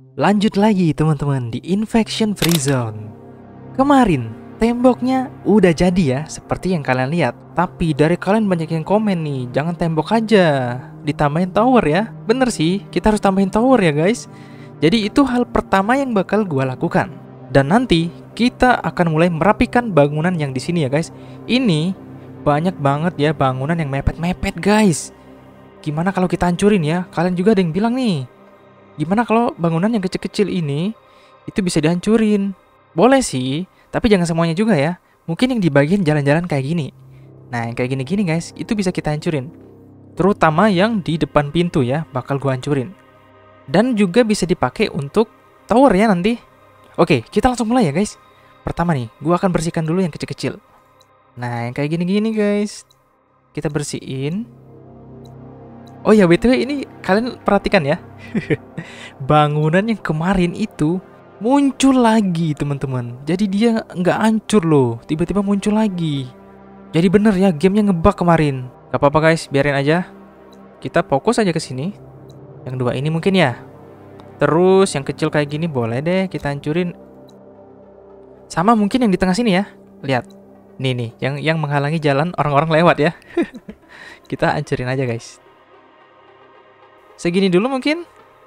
Lanjut lagi teman-teman di Infection Free Zone. Kemarin temboknya udah jadi ya, seperti yang kalian lihat. Tapi dari kalian banyak yang komen nih, jangan tembok aja, ditambahin tower ya. Bener sih, kita harus tambahin tower ya guys. Jadi itu hal pertama yang bakal gua lakukan. Dan nanti kita akan mulai merapikan bangunan yang di sini ya guys. Ini banyak banget ya bangunan yang mepet-mepet guys. Gimana kalau kita hancurin ya? Kalian juga ada yang bilang nih, gimana kalau bangunan yang kecil-kecil ini itu bisa dihancurin? Boleh sih, tapi jangan semuanya juga ya. Mungkin yang di bagian jalan-jalan kayak gini. Nah, yang kayak gini-gini guys, itu bisa kita hancurin. Terutama yang di depan pintu ya, bakal gua hancurin. Dan juga bisa dipakai untuk tower ya nanti. Oke, kita langsung mulai ya guys. Pertama nih, gua akan bersihkan dulu yang kecil-kecil. Nah, yang kayak gini-gini guys, kita bersihin. Oh ya, BTW ini kalian perhatikan ya. Bangunan yang kemarin itu muncul lagi teman-teman. Jadi dia nggak hancur loh, tiba-tiba muncul lagi. Jadi bener ya, gamenya ngebug kemarin. Gak apa-apa guys, biarin aja. Kita fokus aja ke sini. Yang dua ini mungkin ya. Terus yang kecil kayak gini boleh deh kita hancurin. Sama mungkin yang di tengah sini ya. Lihat. Nih, yang menghalangi jalan orang-orang lewat ya. Kita hancurin aja guys. Segini dulu mungkin.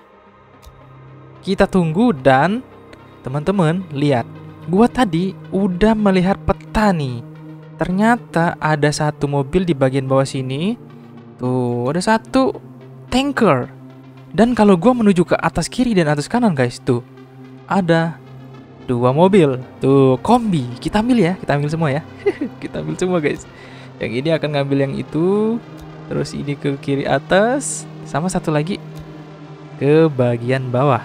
Kita tunggu dan teman-teman lihat. Gua tadi udah melihat peta nih. Ternyata ada satu mobil di bagian bawah sini. Tuh, ada satu tanker. Dan kalau gua menuju ke atas kiri dan atas kanan guys, tuh ada dua mobil. Tuh, kombi. Kita ambil ya, kita ambil semua ya. Kita ambil semua guys. Yang ini akan ngambil yang itu. Terus ini ke kiri atas. Sama satu lagi ke bagian bawah.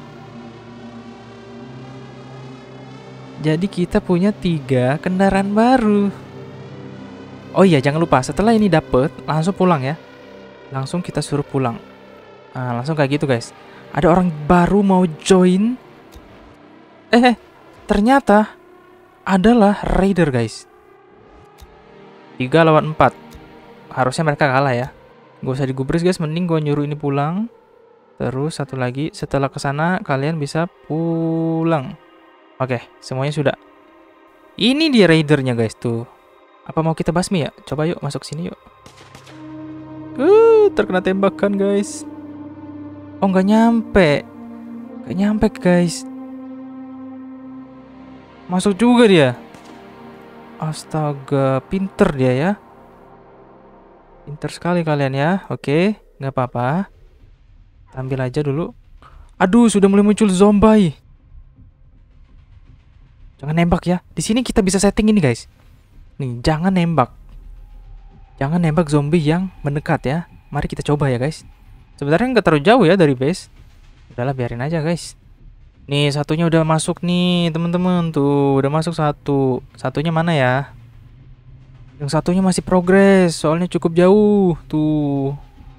Jadi kita punya 3 kendaraan baru. Oh iya, jangan lupa setelah ini dapet langsung pulang ya. Langsung kita suruh pulang. Nah, langsung kayak gitu guys. Ada orang baru mau join. Ternyata adalah raider guys. 3 lawan 4. Harusnya mereka kalah ya. Gak usah digubris guys, mending gue nyuruh ini pulang. Terus satu lagi, setelah kesana kalian bisa pulang. Oke, semuanya sudah. Ini dia raidernya guys tuh. Apa mau kita basmi ya? Coba yuk masuk sini yuk. Terkena tembakan guys. Oh nggak nyampe. Nggak nyampe guys. Masuk juga dia. Astaga, pinter dia ya. Pinter sekali kalian ya. Oke, nggak apa-apa. Ambil aja dulu. Aduh, sudah mulai muncul zombie. Jangan nembak ya. Di sini kita bisa setting ini guys. Nih, jangan nembak. Jangan nembak zombie yang mendekat ya. Mari kita coba ya guys. Sebenarnya nggak terlalu jauh ya dari base. Udahlah, biarin aja guys. Nih, satunya udah masuk nih teman-teman. Tuh, udah masuk satu. Satunya mana ya? Yang satunya masih progres, soalnya cukup jauh. Tuh.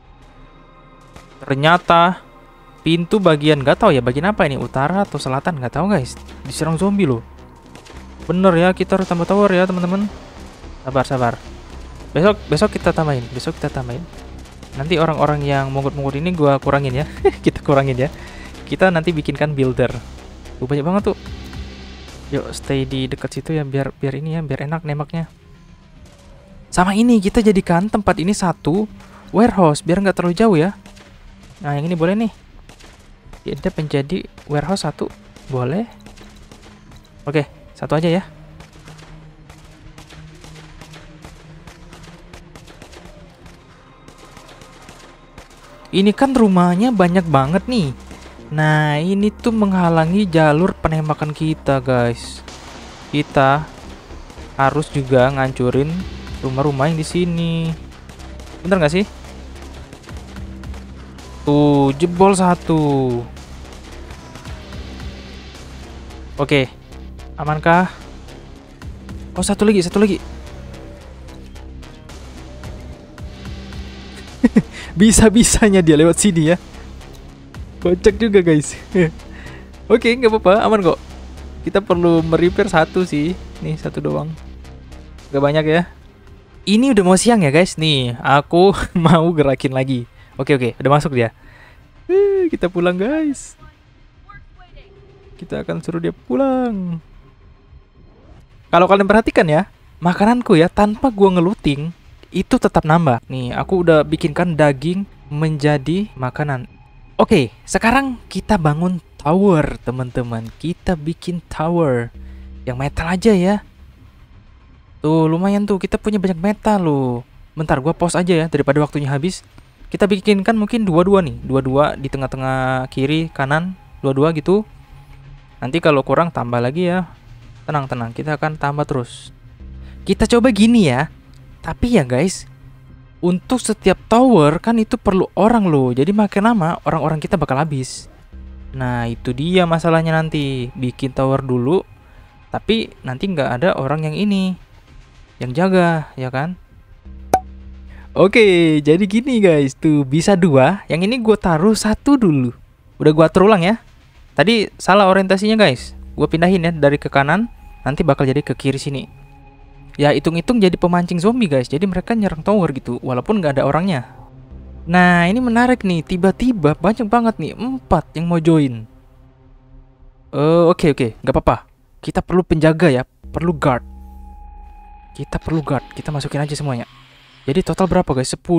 Ternyata pintu bagian nggak tahu ya bagian apa ini, utara atau selatan nggak tahu guys. Diserang zombie loh. Bener ya, kita harus tambah tower ya teman-teman. Sabar. Besok kita tambahin. Nanti orang-orang yang mungut-mungut ini gua kurangin ya. Kita kurangin ya. Kita nanti bikinkan builder. Banyak banget tuh. Yuk stay di dekat situ ya, biar ini ya, biar enak nembaknya. Sama ini kita jadikan tempat ini satu warehouse biar nggak terlalu jauh ya. Nah, yang ini boleh nih. Dia menjadi warehouse satu, boleh. Oke, satu aja ya. Ini kan rumahnya banyak banget nih. Nah, ini tuh menghalangi jalur penembakan kita, guys. Kita harus juga ngancurin rumah-rumah yang di sini. Bener nggak sih? Tuh, jebol satu. Oke, amankah? Oh, satu lagi. Bisa-bisanya dia lewat sini ya. Kocak juga guys. Oke, nggak apa-apa, aman kok. Kita perlu merepair satu sih. Nih, satu doang. Gak banyak ya. Ini udah mau siang ya guys. Nih, aku mau gerakin lagi. Oke, udah masuk dia. Kita pulang guys. Kita akan suruh dia pulang. Kalau kalian perhatikan ya, makananku ya tanpa gua ngeluting itu tetap nambah. Nih, aku udah bikinkan daging menjadi makanan. Oke, sekarang kita bangun tower, teman-teman. Kita bikin tower yang metal aja ya. Tuh, lumayan tuh. Kita punya banyak metal loh. Bentar, gua pause aja ya daripada waktunya habis. Kita bikinkan mungkin dua-dua nih. Dua-dua di tengah-tengah kiri, kanan. Dua-dua gitu. Nanti kalau kurang tambah lagi ya. Tenang-tenang, kita akan tambah terus. Kita coba gini ya. Tapi ya guys, untuk setiap tower kan itu perlu orang loh. Jadi makin lama orang-orang kita bakal habis. Nah itu dia masalahnya nanti. Bikin tower dulu, tapi nanti nggak ada orang yang ini yang jaga, ya kan? Oke, jadi gini guys. Tuh bisa dua. Yang ini gue taruh satu dulu. Udah gue atur ulang ya. Tadi salah orientasinya guys. Gue pindahin ya dari ke kanan. Nanti bakal jadi ke kiri sini. Ya hitung-hitung jadi pemancing zombie guys. Jadi mereka nyerang tower gitu. Walaupun nggak ada orangnya. Nah ini menarik nih. Tiba-tiba banyak banget nih. 4 yang mau join. Oke. Nggak apa-apa. Kita perlu penjaga ya. Perlu guard. Kita perlu guard. Kita masukin aja semuanya. Jadi total berapa guys? 10.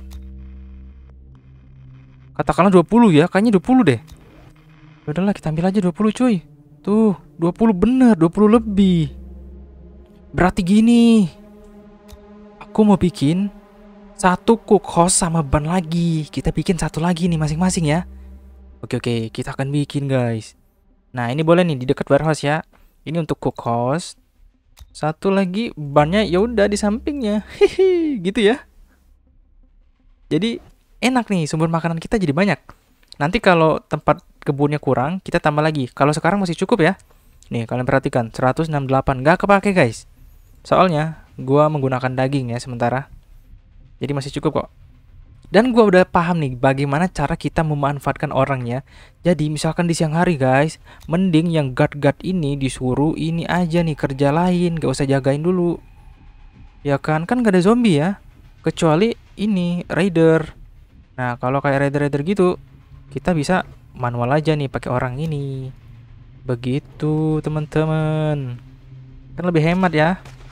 Katakanlah 20 ya. Kayaknya 20 deh. Udahlah kita ambil aja 20 cuy. Tuh 20 bener. 20 lebih. Berarti gini. Aku mau bikin satu cook house sama ban lagi. Kita bikin satu lagi nih masing-masing ya. Oke. Kita akan bikin guys. Nah ini boleh nih di dekat warehouse ya. Ini untuk cook house. Satu lagi bannya ya udah di sampingnya. Hihi, gitu ya. Jadi enak nih, sumber makanan kita jadi banyak. Nanti kalau tempat kebunnya kurang, kita tambah lagi. Kalau sekarang masih cukup ya. Nih kalian perhatikan 168 nggak kepake guys. Soalnya gua menggunakan daging ya sementara. Jadi masih cukup kok. Dan gua udah paham nih bagaimana cara kita memanfaatkan orangnya. Jadi misalkan di siang hari guys, mending yang guard-guard ini disuruh ini aja nih kerja lain, gak usah jagain dulu. Ya kan gak ada zombie ya. Kecuali ini raider. Nah kalau kayak raider-raider gitu, kita bisa manual aja nih pakai orang ini. Begitu teman-teman. Kan lebih hemat ya.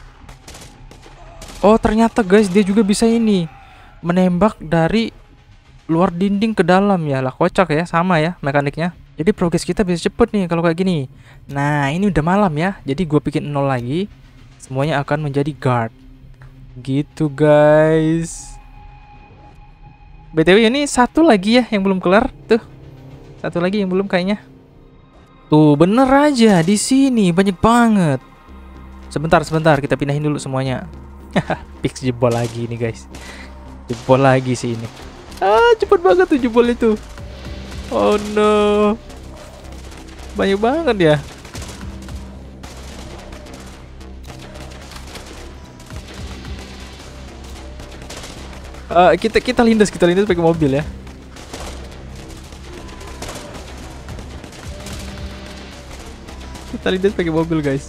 Oh ternyata guys dia juga bisa ini menembak dari luar dinding ke dalam ya. Lah kocak ya, sama ya mekaniknya. Jadi progres kita bisa cepet nih kalau kayak gini. Nah ini udah malam ya. Jadi gue bikin 0 lagi. Semuanya akan menjadi guard. Gitu guys. BTW ini satu lagi ya yang belum kelar. Tuh satu lagi yang belum kayaknya. Tuh bener aja di sini banyak banget. Sebentar kita pindahin dulu semuanya. Fix jebol lagi nih guys. Jebol lagi sih ini. Cepet banget tuh jebol itu. Oh no. Banyak banget ya. Kita lindas pakai mobil ya. Kita lindas pakai mobil guys.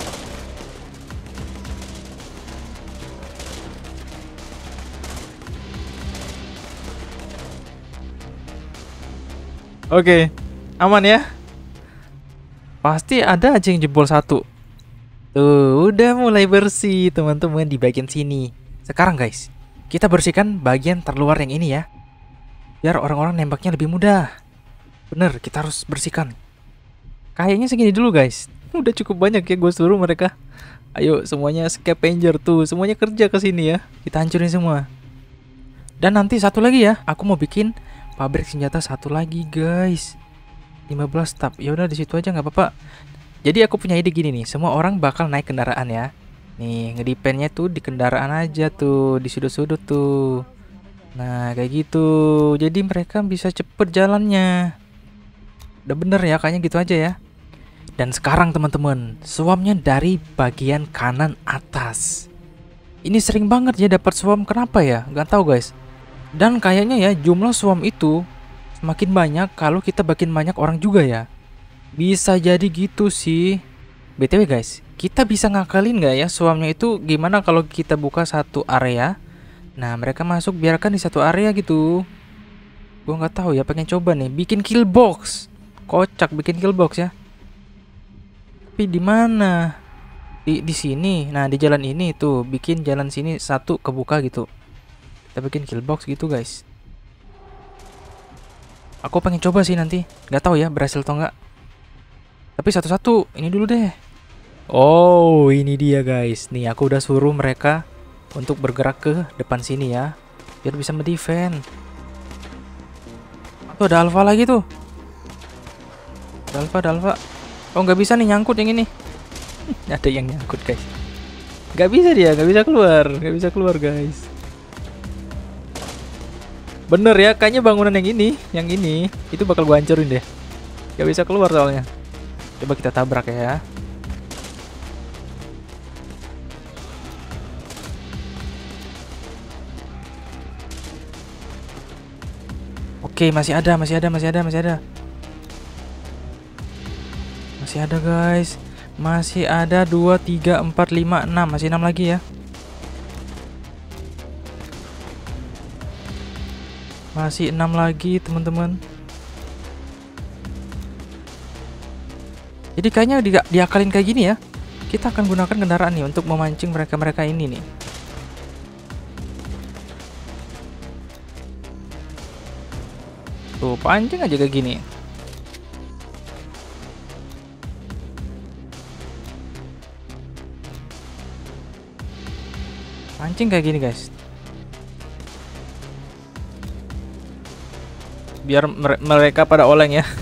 Oke, aman ya. Pasti ada aja yang jebol satu. Tuh, udah mulai bersih teman-teman di bagian sini. Sekarang guys, kita bersihkan bagian terluar yang ini ya. Biar orang-orang nembaknya lebih mudah. Bener, kita harus bersihkan. Kayaknya segini dulu guys. Udah cukup banyak ya gue suruh mereka. Ayo semuanya scavenger tuh, semuanya kerja ke sini ya. Kita hancurin semua. Dan nanti satu lagi ya, aku mau bikin pabrik senjata satu lagi guys. 15 tab. Ya udah di situ aja nggak apa-apa. Jadi aku punya ide gini nih, semua orang bakal naik kendaraan ya. Nih, ngedipennya tuh di kendaraan aja tuh, di sudut-sudut tuh. Nah, kayak gitu. Jadi mereka bisa cepet jalannya. Udah bener ya, kayaknya gitu aja ya. Dan sekarang teman-teman, swarmnya dari bagian kanan atas. Ini sering banget ya dapat swarm, kenapa ya? Nggak tahu guys. Dan kayaknya ya jumlah swarm itu semakin banyak kalau kita makin banyak orang juga ya. Bisa jadi gitu sih. BTW guys, kita bisa ngakalin nggak ya swarmnya itu gimana kalau kita buka satu area. Nah mereka masuk biarkan di satu area gitu. Gua nggak tahu ya, pengen coba nih bikin kill box. Kocak bikin kill box ya. Tapi di mana? Di sini. Nah, di jalan ini tuh bikin jalan sini satu kebuka gitu. Kita bikin kill box gitu, guys. Aku pengen coba sih nanti. Nggak tahu ya berhasil atau nggak. Tapi satu-satu. Ini dulu deh. Oh, ini dia, guys. Nih, aku udah suruh mereka untuk bergerak ke depan sini ya, biar bisa mendefend. Tuh ada alpha lagi tuh. Ada alpha. Oh, nggak bisa nih nyangkut yang ini. Ada yang nyangkut, guys. Nggak bisa dia, nggak bisa keluar, guys. Bener ya, kayaknya bangunan yang ini, itu bakal gua hancurin deh. Nggak bisa keluar soalnya. Coba kita tabrak ya. Oke, masih ada. Masih ada, guys. Masih ada 2, 3, 4, 5, 6. Masih 6 lagi ya. Masih 6 lagi, teman-teman. Jadi kayaknya diakalin kayak gini ya. Kita akan gunakan kendaraan nih untuk memancing mereka-mereka ini nih. Tuh, pancing aja kayak gini. Pancing kayak gini, guys. Biar mereka pada oleng ya.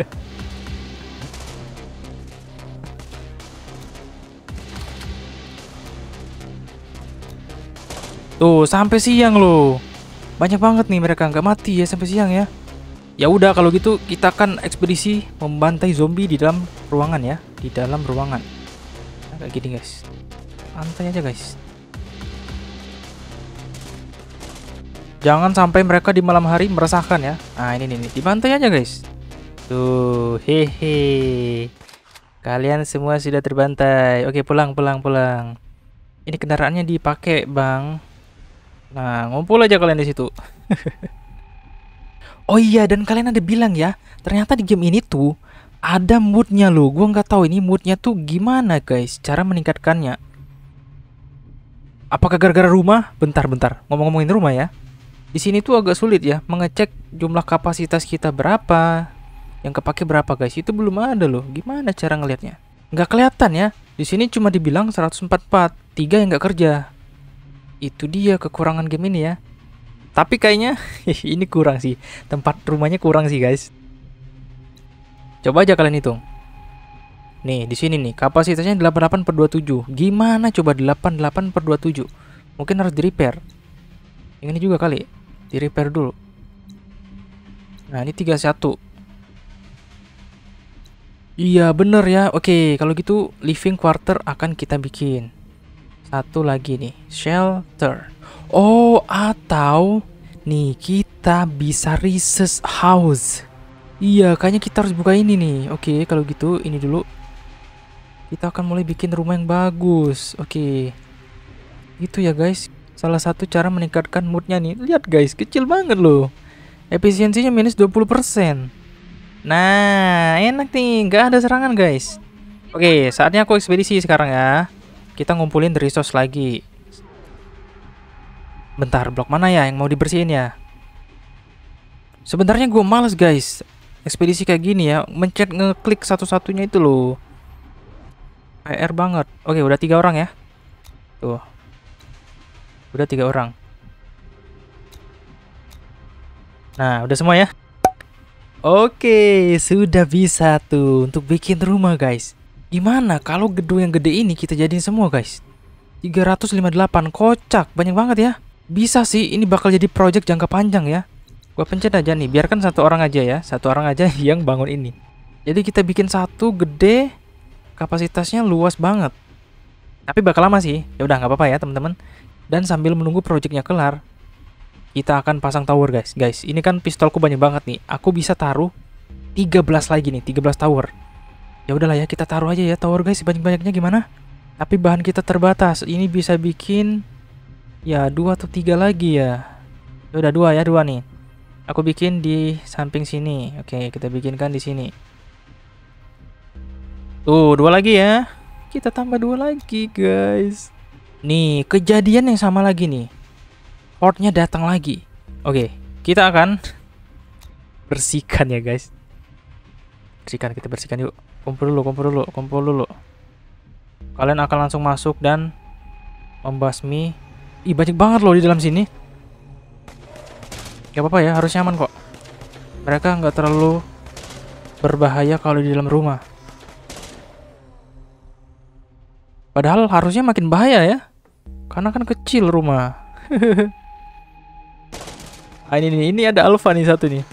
Tuh, sampai siang loh. Banyak banget nih mereka nggak mati ya sampai siang ya. Ya udah kalau gitu kita akan ekspedisi membantai zombie di dalam ruangan ya, di dalam ruangan. Nah, kayak gini, guys. Santai aja, guys. Jangan sampai mereka di malam hari meresahkan ya. Nah, ini nih, dibantai aja, guys. Tuh, hehe. Kalian semua sudah terbantai. Oke, pulang. Ini kendaraannya dipakai, Bang. Nah, ngumpul aja kalian di situ. Oh iya, dan kalian ada bilang ya, ternyata di game ini tuh ada moodnya loh. Gua nggak tahu ini moodnya tuh gimana, guys. Cara meningkatkannya. Apakah gara-gara rumah? Bentar. Ngomong-ngomongin rumah ya. Di sini tuh agak sulit ya mengecek jumlah kapasitas kita berapa, yang kepake berapa, guys. Itu belum ada loh. Gimana cara ngelihatnya? Nggak kelihatan ya. Di sini cuma dibilang 144, 3 yang nggak kerja. Itu dia kekurangan game ini ya. Tapi kayaknya ini kurang sih. Tempat rumahnya kurang sih, guys. Coba aja kalian hitung. Nih, di sini nih kapasitasnya 88/27. Gimana coba 88/27? Mungkin harus di-repair. Yang ini juga kali. Di-repair dulu. Nah, ini 31. Iya, bener ya. Oke, kalau gitu living quarter akan kita bikin. Satu lagi nih, shelter. Oh, atau nih kita bisa research house. Iya, kayaknya kita harus buka ini nih. Oke, kalau gitu ini dulu. Kita akan mulai bikin rumah yang bagus. Oke. Gitu ya, guys. Salah satu cara meningkatkan moodnya nih. Lihat, guys, kecil banget loh. Efisiensinya minus 20%. Nah, enak nih, nggak ada serangan, guys. Oke, saatnya aku ekspedisi sekarang ya. Kita ngumpulin resource lagi. Bentar, blok mana ya yang mau dibersihin ya? Sebenarnya gue males, guys. Ekspedisi kayak gini ya, mencet ngeklik satu-satunya itu loh. PR banget. Oke, udah 3 orang ya. Tuh. Udah 3 orang. Nah, udah semua ya. Oke, sudah bisa tuh untuk bikin rumah, guys. Gimana kalau gedung yang gede ini kita jadiin semua, guys? 358, kocak, banyak banget ya. Bisa sih, ini bakal jadi project jangka panjang ya. Gua pencet aja nih, biarkan satu orang aja ya. Satu orang aja yang bangun ini. Jadi kita bikin satu gede, kapasitasnya luas banget. Tapi bakal lama sih. Ya udah nggak apa-apa ya, teman-teman. Dan sambil menunggu projectnya kelar, kita akan pasang tower, guys. Guys, ini kan pistolku banyak banget nih. Aku bisa taruh 13 lagi nih, 13 tower. Ya udahlah ya, kita taruh aja ya tower, guys, banyak-banyaknya gimana? Tapi bahan kita terbatas. Ini bisa bikin ya 2 atau 3 lagi ya. Ya udah 2 ya, 2 nih. Aku bikin di samping sini. Oke, kita bikinkan di sini. Tuh, dua lagi ya. Kita tambah dua lagi, guys. Nih, kejadian yang sama lagi nih. Horde-nya datang lagi. Oke, kita akan bersihkan ya, guys. Bersihkan, kita bersihkan yuk. Kumpul dulu, kumpul dulu, kumpul dulu. Kalian akan langsung masuk dan membasmi. Ih, banyak banget loh di dalam sini. Gak apa-apa ya, harus nyaman kok. Mereka nggak terlalu berbahaya kalau di dalam rumah. Padahal harusnya makin bahaya ya. Karena kan kecil rumah. Ah, ini ada alpha nih satu nih.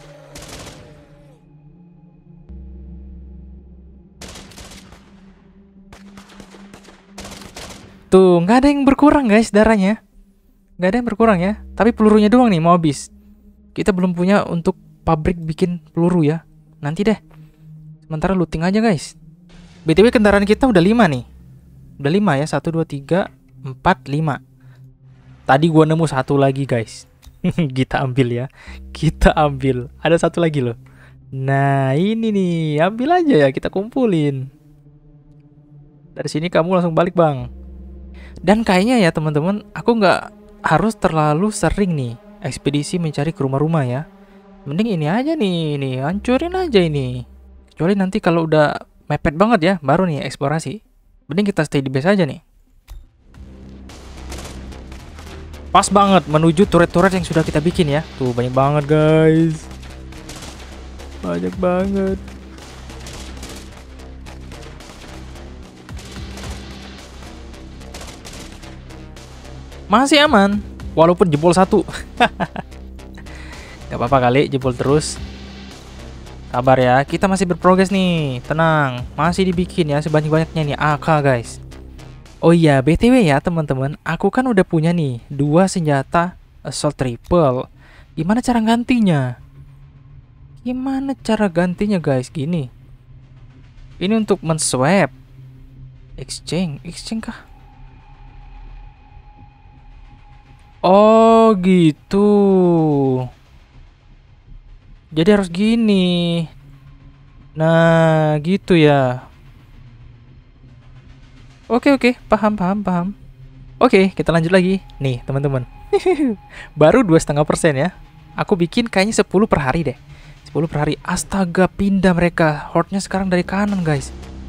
Tuh, nggak ada yang berkurang guys darahnya. Nggak ada yang berkurang ya. Tapi pelurunya doang nih mau habis. Kita belum punya untuk pabrik bikin peluru ya. Nanti deh. Sementara looting aja guys. BTW kendaraan kita udah 5 nih. Udah 5 ya. 1, 2, 3, 4, 5. Tadi gua nemu satu lagi guys. Kita ambil ya. Kita ambil. Ada satu lagi loh. Nah ini nih. Ambil aja ya. Kita kumpulin. Dari sini kamu langsung balik bang. Dan kayaknya ya teman-teman, aku nggak harus terlalu sering nih ekspedisi mencari ke rumah-rumah ya. Mending ini aja nih, hancurin aja ini. Kecuali nanti kalau udah mepet banget ya, baru nih eksplorasi. Mending kita stay di base aja nih. Pas banget menuju turret-turret yang sudah kita bikin ya. Tuh banyak banget guys. Banyak banget. Masih aman, walaupun jebol satu. Gak apa-apa kali, jebol terus. Sabar ya, kita masih berprogres nih. Tenang, masih dibikin ya sebanyak-banyaknya nih AK guys. Oh iya, BTW ya teman-teman, aku kan udah punya nih 2 senjata assault rifle. Gimana cara gantinya? Gimana cara gantinya guys? Gini. Ini untuk men-swap. Exchange kah? Oh gitu. Jadi harus gini. Nah gitu ya. Oke, paham. Oke, kita lanjut lagi. Nih teman-teman. Baru 2,5% ya. Aku bikin kayaknya 10 per hari deh. 10 per hari. Astaga, pindah mereka. Horde-nya sekarang dari kanan guys.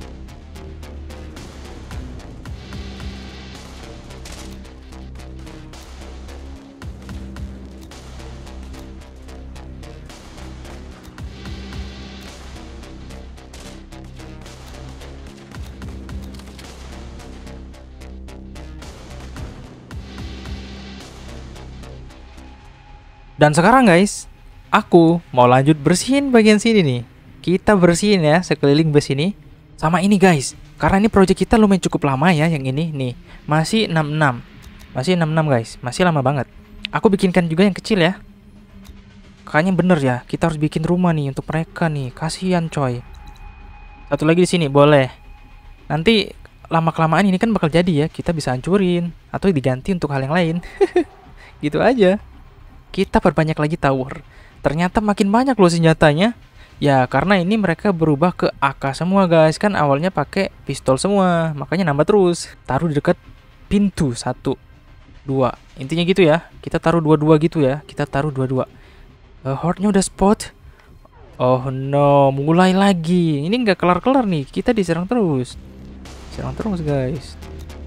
Dan sekarang guys, aku mau lanjut bersihin bagian sini nih. Kita bersihin ya sekeliling base ini. Sama ini guys, karena ini project kita lumayan cukup lama ya yang ini nih. Masih 66. Masih 66 guys, masih lama banget. Aku bikinkan juga yang kecil ya. Kayaknya bener ya, kita harus bikin rumah nih untuk mereka nih. Kasihan coy. Satu lagi di sini boleh. Nanti lama-kelamaan ini kan bakal jadi ya, kita bisa hancurin atau diganti untuk hal yang lain. Gitu aja. Kita perbanyak lagi tower. Ternyata makin banyak loh senjatanya. Ya karena ini mereka berubah ke AK semua guys. Kan awalnya pakai pistol semua, makanya nambah terus. Taruh di dekat pintu 1, 2. Intinya gitu ya. Kita taruh 2-2 gitu ya. Kita taruh 2-2. Horde-nya udah spot. Oh no, mulai lagi. Ini nggak kelar-kelar nih. Kita diserang terus. Serang terus guys.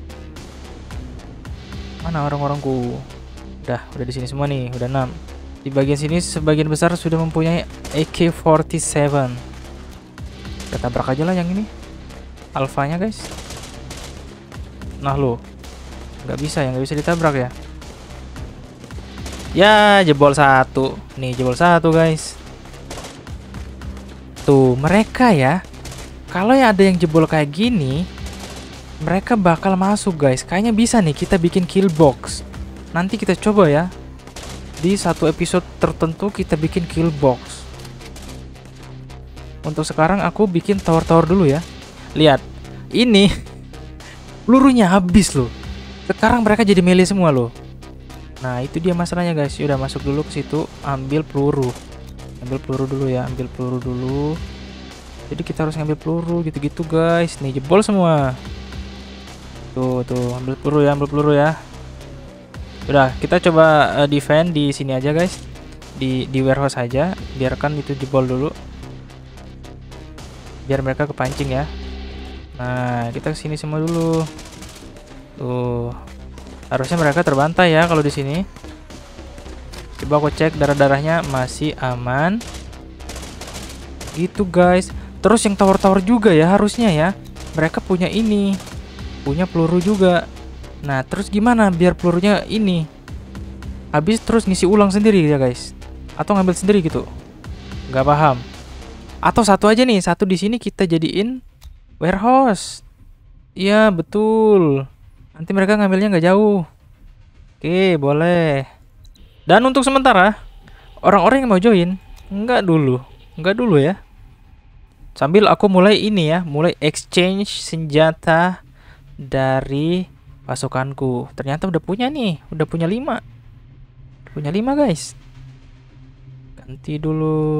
Mana orang-orangku? Udah di sini semua nih, udah 6. Di bagian sini sebagian besar sudah mempunyai AK-47. Kita tabrak aja lah yang ini. Alfanya guys. Nah lo, nggak bisa ditabrak ya. Ya jebol 1. Nih jebol 1 guys. Tuh mereka ya. Kalau ya ada yang jebol kayak gini, mereka bakal masuk guys. Kayaknya bisa nih kita bikin kill box. Nanti kita coba ya. Di satu episode tertentu kita bikin kill box. Untuk sekarang aku bikin tower-tower dulu ya. Lihat. Ini pelurunya habis loh. Sekarang mereka jadi melee semua loh. Nah, itu dia masalahnya guys. Udah masuk dulu ke situ, ambil peluru. Ambil peluru dulu ya, ambil peluru dulu. Jadi kita harus ngambil peluru gitu-gitu guys. Nih jebol semua. Tuh, ambil peluru ya. Udah, kita coba defend di sini aja guys. Di warehouse aja, biarkan itu jebol dulu. Biar mereka kepancing ya. Nah, kita kesini semua dulu. Tuh. Harusnya mereka terbantai ya kalau di sini. Coba aku cek darah-darahnya masih aman. Gitu guys. Terus yang tower-tower juga ya harusnya ya. Mereka punya ini. Punya peluru juga. Nah, terus gimana biar pelurunya ini habis terus ngisi ulang sendiri ya guys? Atau ngambil sendiri gitu? Nggak paham. Atau satu aja nih, satu di sini kita jadiin warehouse. Iya, betul. Nanti mereka ngambilnya nggak jauh. Oke, boleh. Dan untuk sementara, orang-orang yang mau join, nggak dulu ya. Sambil aku mulai ini ya, mulai exchange senjata dari pasukanku. Ternyata udah punya nih, udah punya 5. Punya 5 guys. Ganti dulu.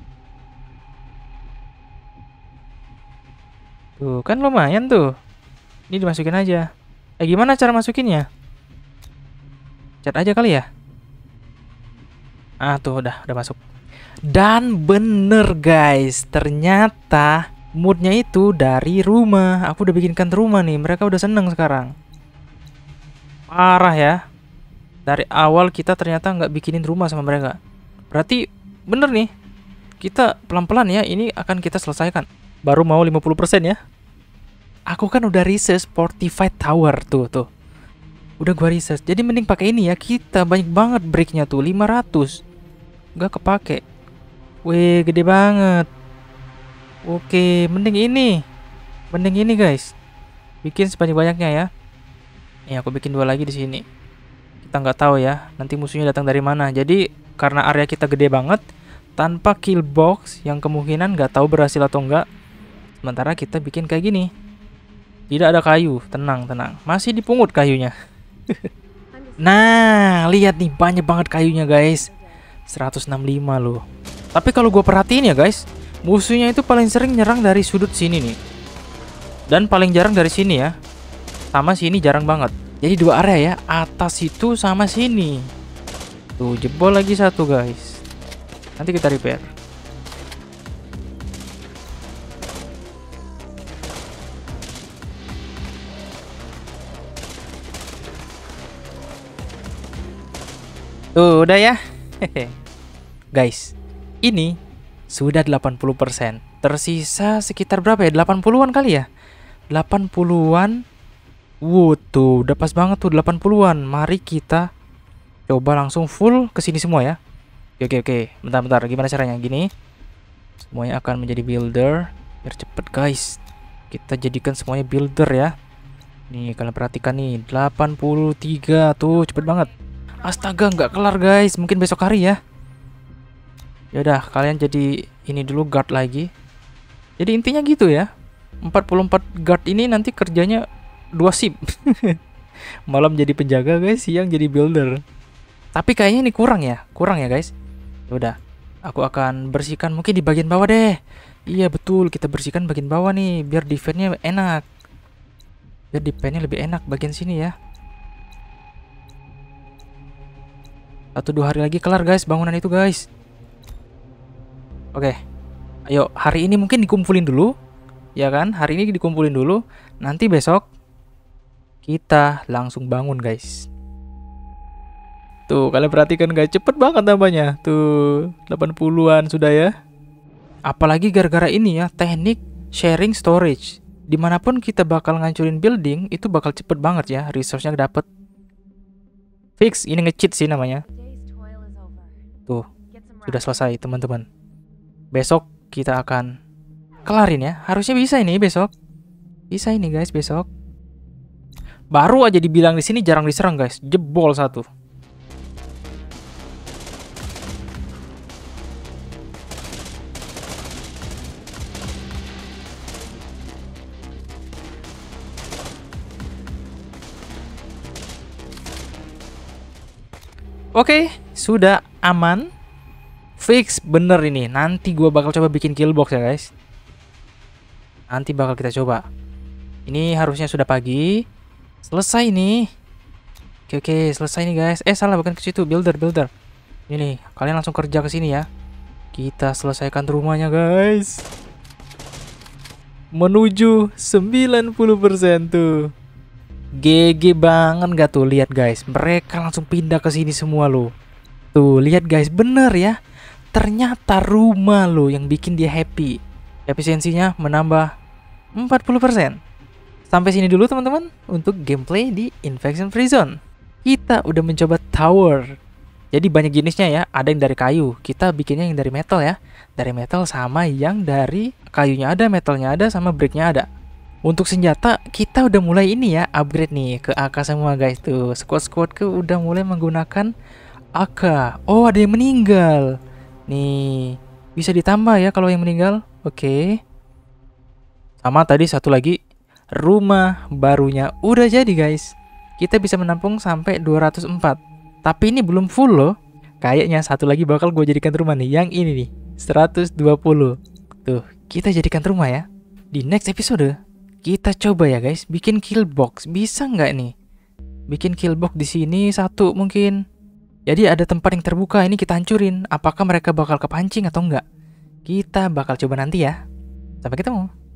Tuh, kan lumayan tuh. Ini dimasukin aja. Gimana cara masukinnya? Chat aja kali ya? Ah, tuh udah masuk. Dan bener guys, ternyata moodnya itu dari rumah. Aku udah bikinkan rumah nih, mereka udah seneng sekarang. Parah ya. Dari awal kita ternyata nggak bikinin rumah sama mereka. Berarti bener nih. Kita pelan-pelan ya, ini akan kita selesaikan. Baru mau 50% ya. Aku kan udah research fortified tower tuh. Udah gua research. Jadi mending pakai ini ya. Kita banyak banget breaknya tuh, 500. Nggak kepake. Wih, gede banget. Oke, mending ini guys. Bikin sebanyak-banyaknya ya. Nih aku bikin 2 lagi di sini. Kita nggak tahu ya, nanti musuhnya datang dari mana. Jadi karena area kita gede banget, tanpa kill box yang kemungkinan nggak tahu berhasil atau enggak. Sementara kita bikin kayak gini. Tidak ada kayu, tenang. Masih dipungut kayunya. Nah, lihat nih banyak banget kayunya guys. 165 loh. Tapi kalau gue perhatiin ya guys, musuhnya itu paling sering nyerang dari sudut sini nih. Dan paling jarang dari sini ya. Sama sini jarang banget. Jadi 2 area ya, atas itu sama sini. Tuh, jebol lagi satu guys. Nanti kita repair. Tuh, udah ya. Guys, ini sudah 80%. Tersisa sekitar berapa ya? 80-an kali ya? 80-an. Tuh, udah pas banget tuh 80-an. Mari kita coba langsung full ke sini semua ya. Oke. Bentar. Gimana caranya? Gini. Semuanya akan menjadi builder. Biar cepet guys. Kita jadikan semuanya builder ya. Nih, kalian perhatikan nih. 83 tuh, cepet banget. Astaga, nggak kelar guys. Mungkin besok hari ya. Yaudah, kalian jadi ini dulu guard lagi. Jadi intinya gitu ya. 44 guard ini nanti kerjanya 2 shift. Malam jadi penjaga guys, siang jadi builder. Tapi kayaknya ini kurang ya guys. Udah, aku akan bersihkan mungkin di bagian bawah deh. Iya betul, kita bersihkan bagian bawah nih biar defense-nya enak. Biar defense-nya lebih enak bagian sini ya. 1-2 hari lagi kelar guys bangunan itu guys. Oke. Ayo, hari ini mungkin dikumpulin dulu. Ya kan? Hari ini dikumpulin dulu. Nanti besok kita langsung bangun guys. Tuh, kalian perhatikan guys, cepet banget tambahnya. Tuh, 80-an sudah ya. Apalagi gara-gara ini ya, teknik sharing storage. Dimanapun kita bakal ngancurin building, itu bakal cepet banget ya, resource-nya dapet. Fix, ini nge-cheat sih namanya. Tuh, sudah selesai teman-teman. Besok kita akan kelarin ya. Harusnya bisa ini besok. Bisa ini guys besok. Baru aja dibilang di sini jarang diserang guys. Jebol satu. Oke, sudah aman. Fix bener ini. Nanti gua bakal coba bikin killbox ya guys. Nanti bakal kita coba. Ini harusnya sudah pagi. Selesai nih. Oke, selesai nih guys. Salah, bukan ke situ. Builder. Ini nih, kalian langsung kerja ke sini ya. Kita selesaikan rumahnya guys. Menuju 90% tuh. GG banget gak tuh, lihat guys. Mereka langsung pindah ke sini semua loh. Tuh, lihat guys, bener ya. Ternyata rumah loh yang bikin dia happy. Efisiensinya menambah 40%. Sampai sini dulu teman-teman untuk gameplay di Infection Free Zone. Kita udah mencoba tower. Jadi banyak jenisnya ya, ada yang dari kayu. Kita bikinnya yang dari metal ya. Dari metal sama yang dari kayunya ada, metalnya ada, sama bricknya ada. Untuk senjata, kita udah mulai ini ya, upgrade nih ke AK semua guys tuh. Squad-squadku udah mulai menggunakan AK. Oh, ada yang meninggal. Nih, bisa ditambah ya kalau yang meninggal. Oke. Sama tadi satu lagi, rumah barunya udah jadi guys. Kita bisa menampung sampai 204. Tapi ini belum full loh. Kayaknya satu lagi bakal gue jadikan rumah nih. Yang ini nih, 120. Tuh, kita jadikan rumah ya. Di next episode, kita coba ya guys, bikin kill box. Bisa nggak nih? Bikin kill box di sini satu mungkin. Jadi ada tempat yang terbuka, ini kita hancurin. Apakah mereka bakal kepancing atau enggak? Kita bakal coba nanti ya. Sampai ketemu.